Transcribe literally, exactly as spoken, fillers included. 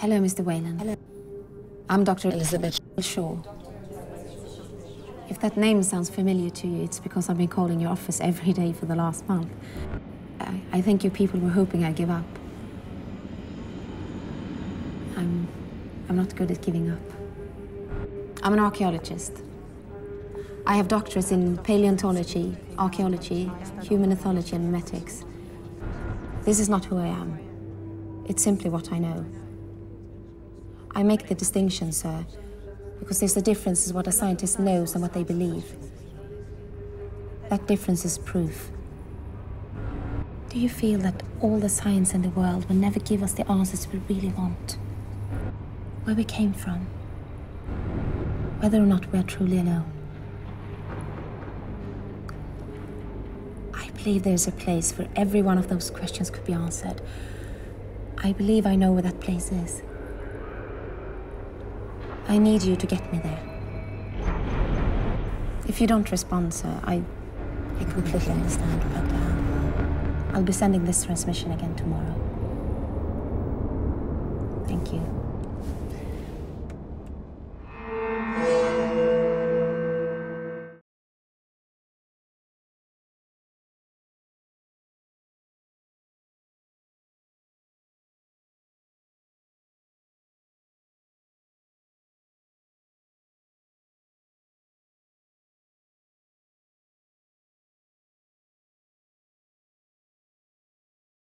Hello, Mister Wayland. Hello. I'm Doctor Elizabeth Shaw. If that name sounds familiar to you, it's because I've been calling your office every day for the last month. I, I think you people were hoping I'd give up. I'm... I'm not good at giving up. I'm an archaeologist. I have doctorates in paleontology, archaeology, human ethology, and memetics. This is not who I am. It's simply what I know. I make the distinction, sir, because there's a difference in what a scientist knows and what they believe. That difference is proof. Do you feel that all the science in the world will never give us the answers we really want? Where we came from? Whether or not we are truly alone? I believe there's a place where every one of those questions could be answered. I believe I know where that place is. I need you to get me there. If you don't respond, sir, I, I completely understand, but uh, I'll be sending this transmission again tomorrow. Thank you.